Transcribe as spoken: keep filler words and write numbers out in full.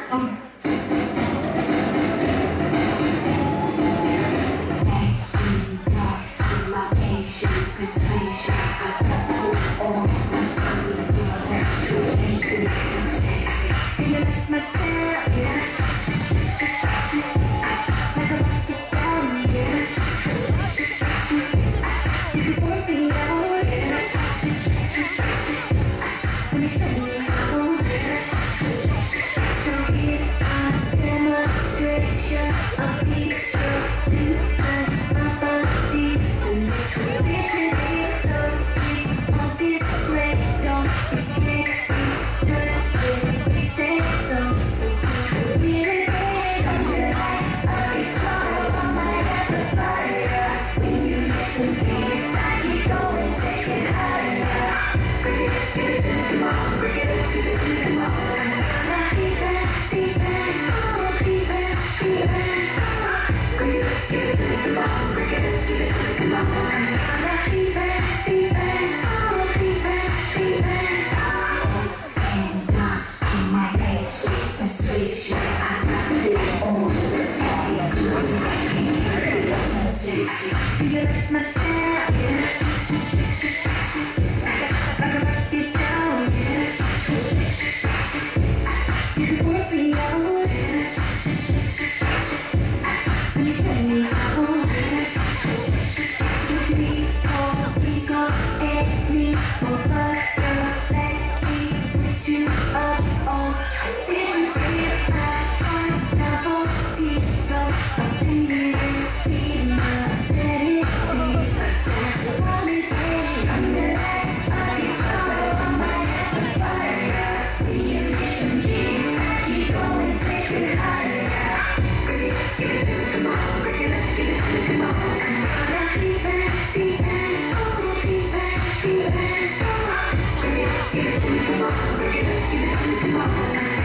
Persuasion, I got good on this one is yours and you make some sexy. Do you like my style? Yeah, sexy, sexy, sexy. I like a rock it down. Yeah, sexy, sexy, sexy. I, you can work me out. Yeah, sexy, sexy, sexy. I, let me show you how. Yeah, sexy, sexy, sexy. So here's a demonstration. I'll be sure to learn my body from the tradition. Persuasion, I got it on this body's girls and I can hear it wasn't sexy. Do you like my style? Yeah, sexy, sexy, sexy. I like a rock it down. Yeah, sexy, sexy, sexy. I, you can work me out. Yeah, sexy, sexy, sexy. I, let me show you how. Yeah, sexy, sexy, sexy. Before we go any more further, let me put you up on a secret. Give it to me, come on, bring it up, give it to me, come on.